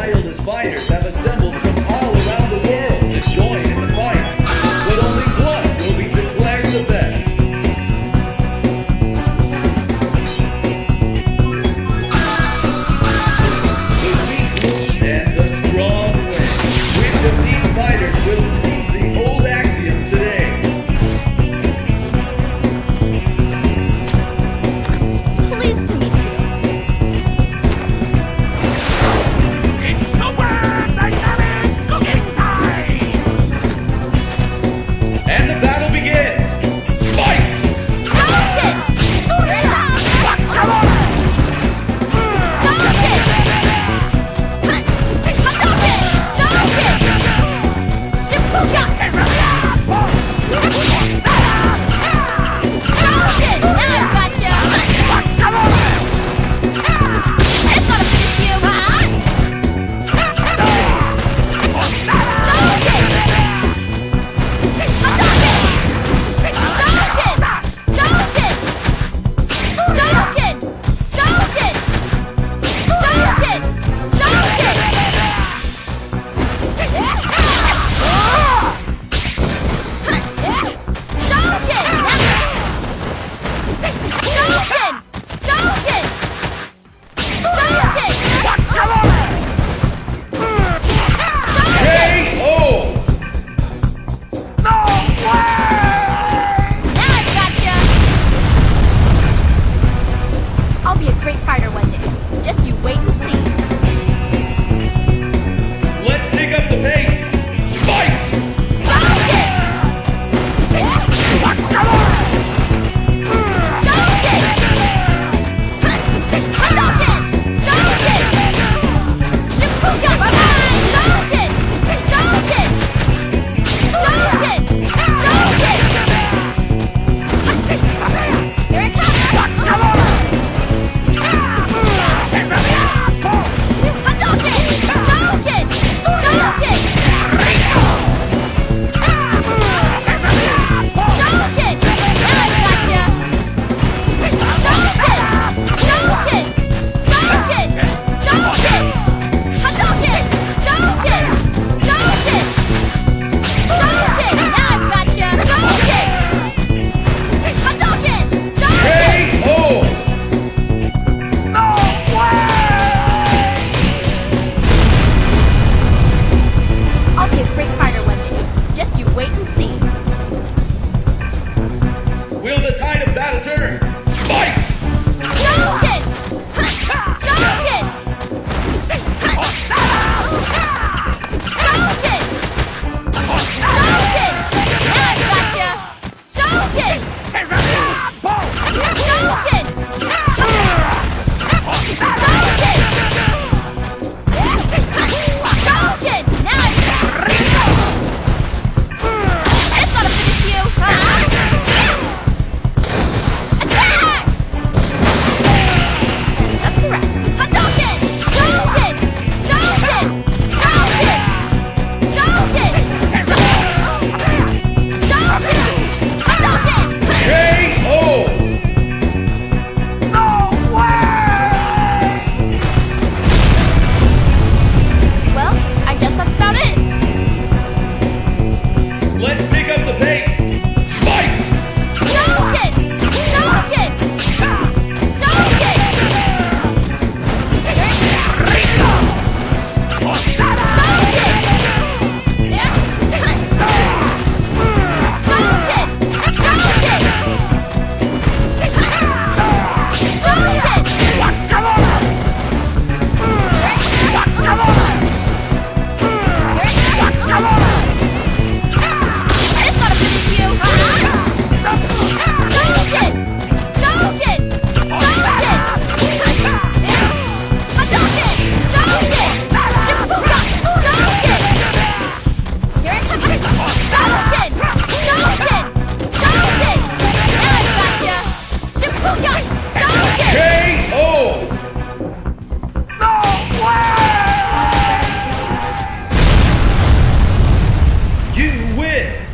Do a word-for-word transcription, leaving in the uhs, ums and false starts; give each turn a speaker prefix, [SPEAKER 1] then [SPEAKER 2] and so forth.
[SPEAKER 1] wildest fighters have assembled from all around the world to join in the fight, but only one will be declared the best. The weak lose and the strong win. Which of these fighters will prove the old axiom today?
[SPEAKER 2] Pleased to meet you.
[SPEAKER 3] It's super dynamic cooking time!
[SPEAKER 1] And the battle begins! Fight!
[SPEAKER 2] Hadouken! Gorilla!
[SPEAKER 3] Guacamole!
[SPEAKER 2] Hadouken! Hadouken! Hadouken! Shippuden! Hadouken! Now I've got you!
[SPEAKER 3] Guacamole!
[SPEAKER 2] It's gonna finish you! Huh?
[SPEAKER 1] K O!
[SPEAKER 3] No way!
[SPEAKER 2] Now I've got you! I'll be a great fighter one day. Just you wait and see.
[SPEAKER 1] Let's pick up the pace! Fight!
[SPEAKER 2] Hadouken!
[SPEAKER 3] Guacamole!
[SPEAKER 2] Hadouken! Hadouken! Hadouken! Shippuden! Hadouken! Hadouken! Hadouken! Hadouken! Here it comes!
[SPEAKER 3] Guacamole!
[SPEAKER 2] Hadouken! Hadouken! Hadouken! Hadouken! Now I've got you! Hadouken! Hadouken! Hadouken! Hadouken! Hadouken! Hadouken! Hadouken! Hadouken! Now I've got you! Hadouken! Hadouken! Hadouken!
[SPEAKER 1] K O!
[SPEAKER 3] No way!
[SPEAKER 2] I'll be a great fighter one day. Just you wait and see.
[SPEAKER 1] Will the tide of battle turn? Fight!
[SPEAKER 2] Hadouken! Hadouken! Hadouken! Hadouken! Now I've got you! Hadouken! Hadouken! Hadouken! Now I've got It's gonna finish you! Huh? Attack! That's a wrap. Hadouken! Hadouken! Hadouken! Hadouken! Hadouken! Hadouken! Hadouken!
[SPEAKER 1] K O!
[SPEAKER 3] No way!
[SPEAKER 2] Well, I guess that's about it.
[SPEAKER 1] Let's pick up the pace! Fight!
[SPEAKER 2] Hadouken! Hadouken! Hadouken!
[SPEAKER 1] K O!
[SPEAKER 3] No way!
[SPEAKER 1] You win!